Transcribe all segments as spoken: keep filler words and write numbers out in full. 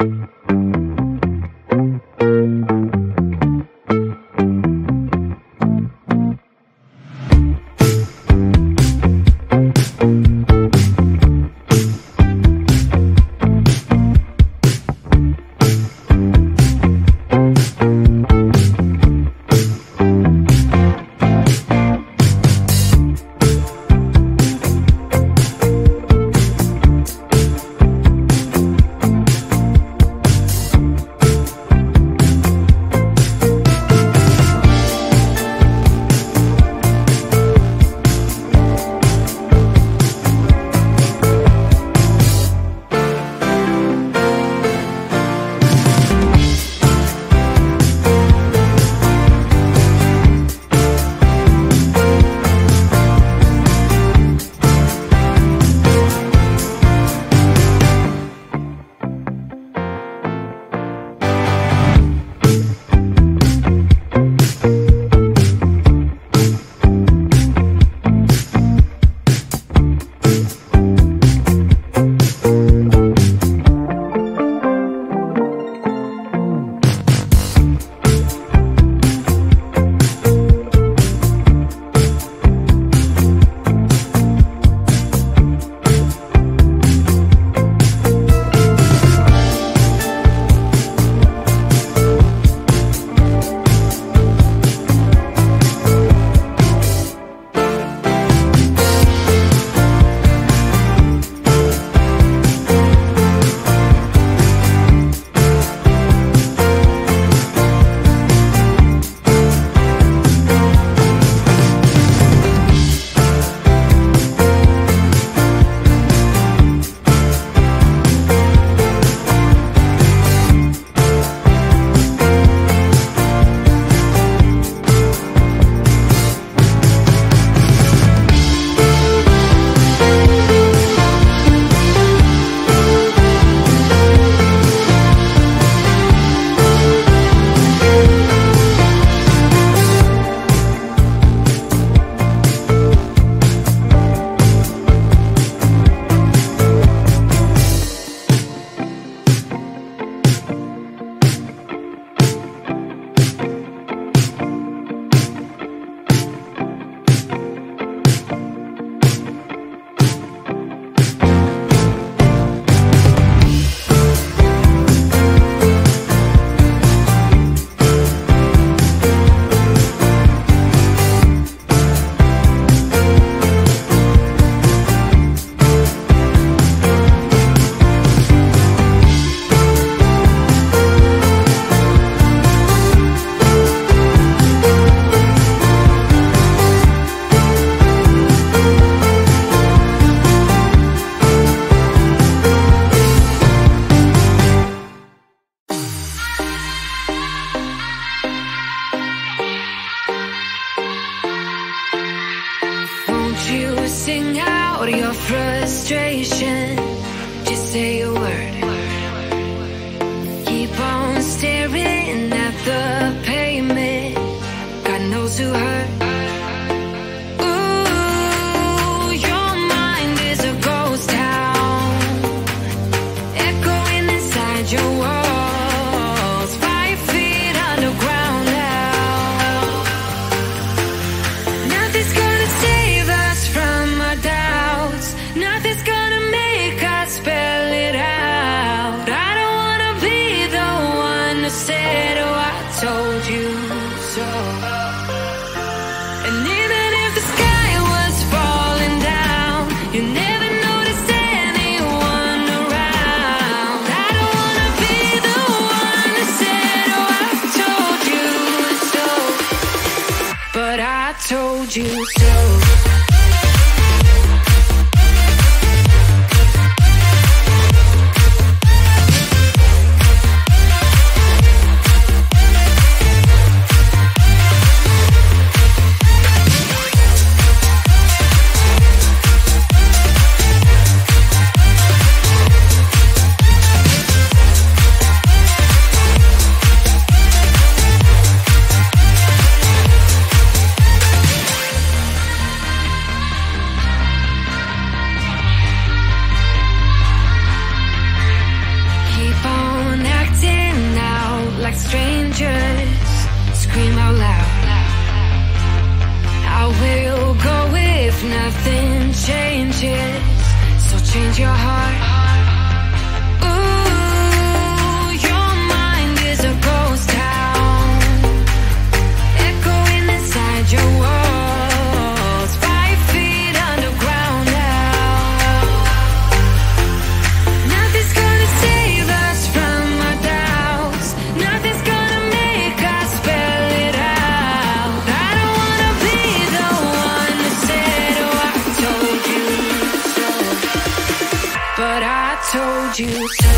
frustration, just say a word. Keep on staring at the pavement, God knows who hurt. Ooh, your mind is a ghost town, echoing inside your walls, five feet underground now. Nothing's gonna save us from our doubts, nothing's gonna make us spell it out. I don't wanna be the one who said, oh, I told you so. And even if the sky was falling down, you never noticed anyone around. I don't wanna be the one who said, oh, I told you so, but I told you so. like strangers. Scream out loud. I will go if nothing changes. So change your heart. Ooh, your mind is a ghost town, echoing inside your walls, five feet underground now. Nothing's gonna save us from our doubts. Nothing's gonna make us spell it out. I don't wanna be the one that said, oh, I told you so, but I told you so.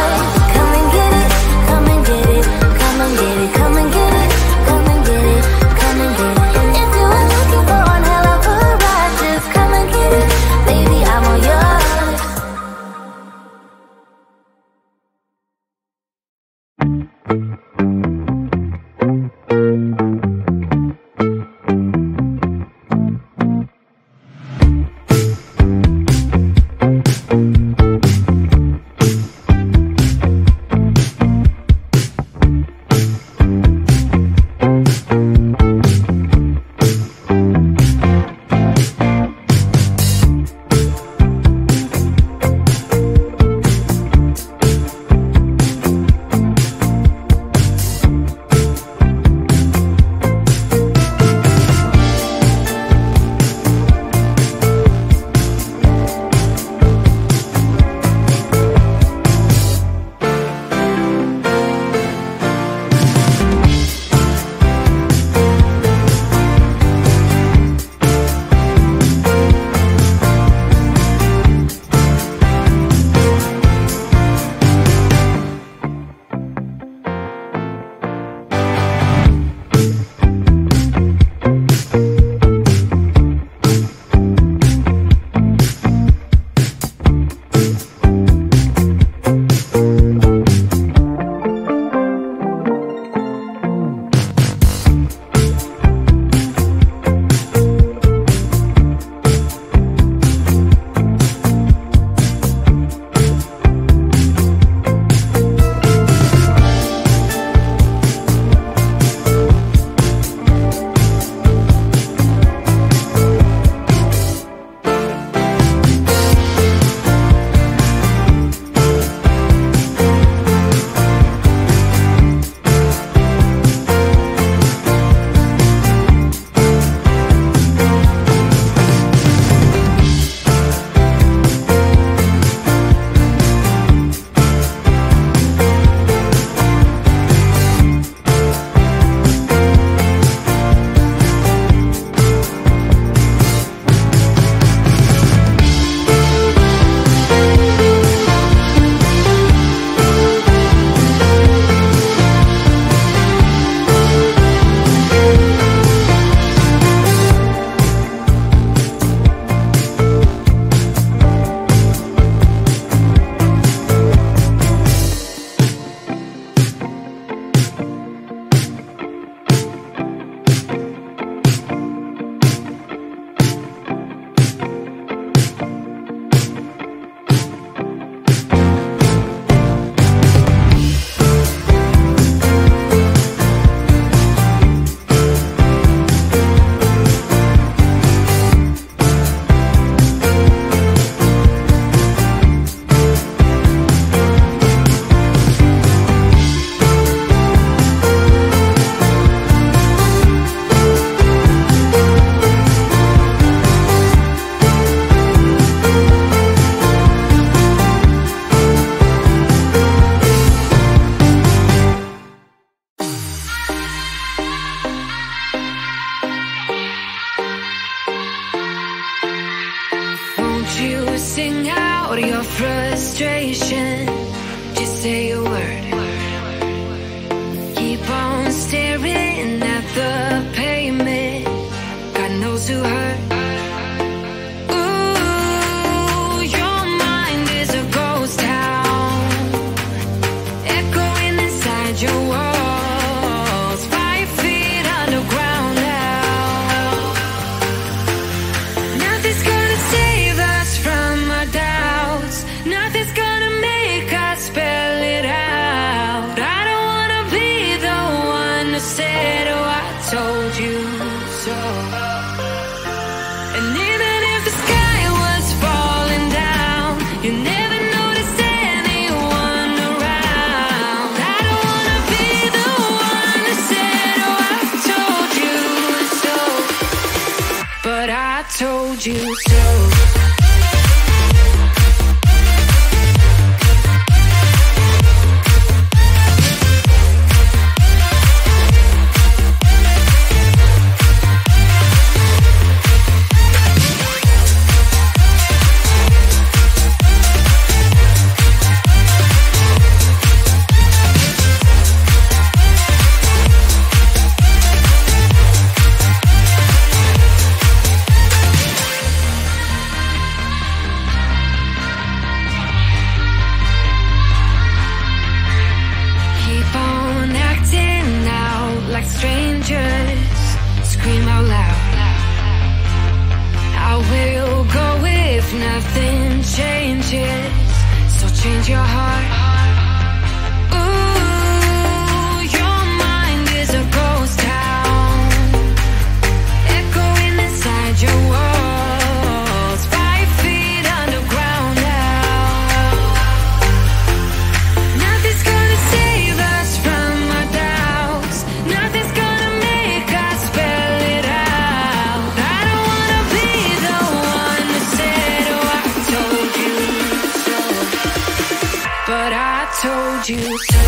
Come and get it, come and get it, come and get it, come and get it. frustration. Just say a word. Keep on staring at the pavement. God knows who hurt. Ooh, your mind is a ghost town, echoing inside your walls. Five feet underground now. Nothing's gonna save us from our doubts. Nothing's gonna make us spell it out. I don't wanna be the one who said, oh, I told you so. And even if the sky was falling down, you never noticed anyone around. I don't wanna be the one who said, oh, I told you so. But I told you so. strangers, scream out loud. I will go if nothing changes, so change your heart. Ooh, your mind is a ghost town, echoing inside your walls, five feet underground now. Nothing's gonna save us from our doubts, nothing's gonna make us spell it out. I don't wanna be the one that said, oh, I told you so, but I told you so.